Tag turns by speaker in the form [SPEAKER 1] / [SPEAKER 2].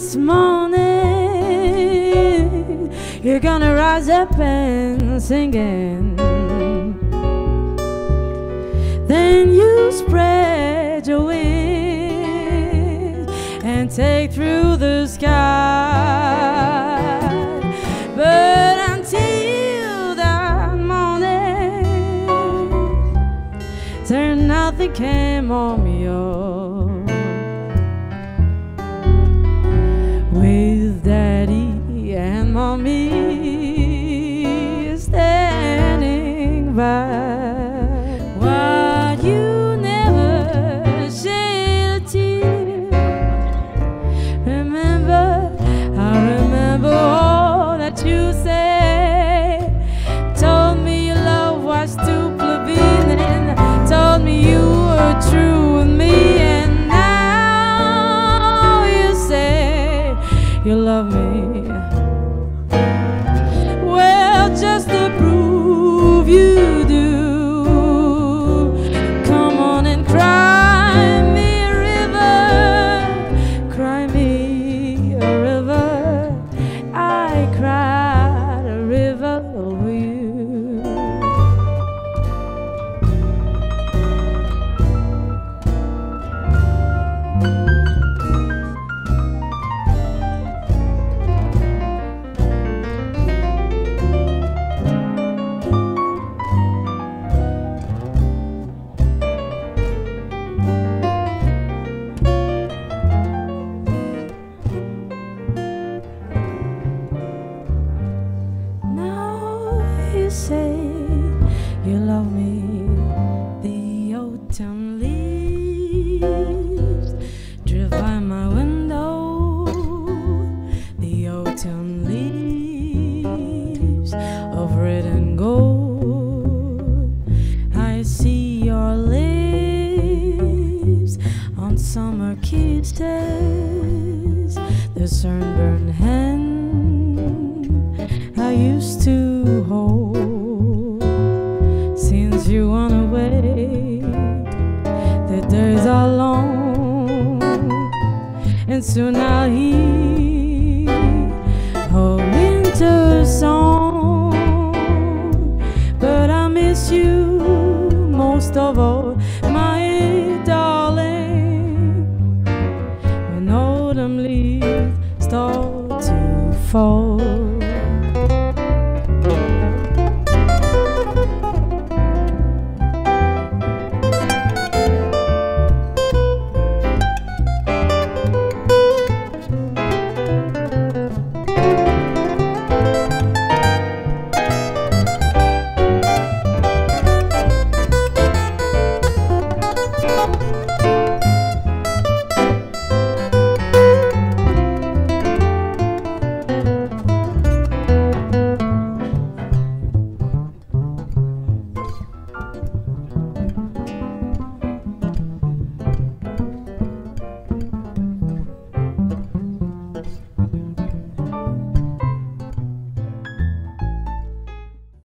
[SPEAKER 1] this morning you're gonna rise up and singing. Then you spread your wings and take through the sky. But until that morning, there nothing came on me with Daddy and Mommy standing by. While you never shed a tear, I remember all that you said. Told me your love was too plebeian, and told me you were true with me. And now you say you love me. Well, just to prove you do, come on and cry me a river, cry me a river. I cried a river over you. Say you love me. The autumn leaves drift by my window. The autumn leaves of red and gold. I see your lips on summer kisses, the sunburned hand I used to hold. Since you went away, the days are long, and soon I'll hear a winter song. But I miss you most of all, my darling, when autumn leaves start to fall.